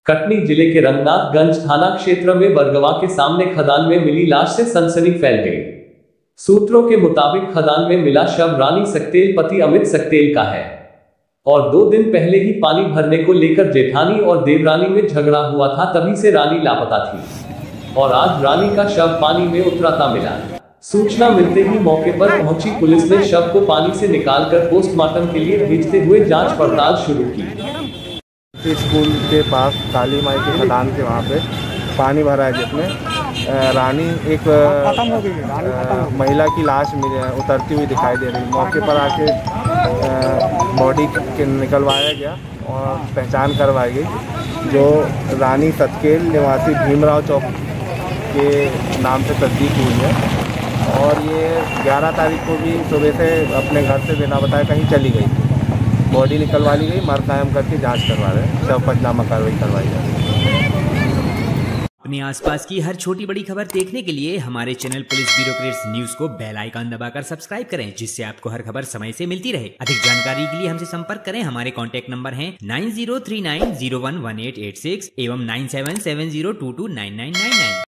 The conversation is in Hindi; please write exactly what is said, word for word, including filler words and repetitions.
कटनी जिले के रंगनाथगंज थाना क्षेत्र में बरगवा के सामने खदान में मिली लाश से सनसनी फैल गई। सूत्रों के मुताबिक खदान में मिला शव रानी सक्तेल पति अमित सक्तेल का है और दो दिन पहले ही पानी भरने को लेकर जेठानी और देवरानी में झगड़ा हुआ था, तभी से रानी लापता थी और आज रानी का शव पानी में उतराता मिला। सूचना मिलते ही मौके पर पहुंची पुलिस ने शव को पानी से निकालकर पोस्टमार्टम के लिए भेजते हुए जांच पड़ताल शुरू की। स्कूल के पास काली माई की खदान के वहाँ पे पानी भरा है, जिसमें रानी एक महिला की लाश उतरती हुई दिखाई दे रही। मौके पर आके बॉडी निकलवाया गया और पहचान करवाई गई, जो रानी सक्तेल निवासी भीमराव चौक के नाम से तस्दीक हुई है और ये ग्यारह तारीख को भी सुबह से अपने घर से बिना बताए कहीं चली गई थी। बॉडी निकलवा ली गई, मर कायम करके जांच करवा रहे हैं, शव पंचनामा कार्रवाई करवाई जा रही है। अपने आसपास की हर छोटी बड़ी खबर देखने के लिए हमारे channel police bureau creates news को बेल आइकन दबाकर सब्सक्राइब करें, जिससे आपको हर खबर समय से मिलती रहे। अधिक जानकारी के लिए हमसे संपर्क करें। हमारे कॉन्टैक्ट नंबर हैं nine zero three nine zero one one eight eight six एवं nine seven seven zero two two nine nine nine nine.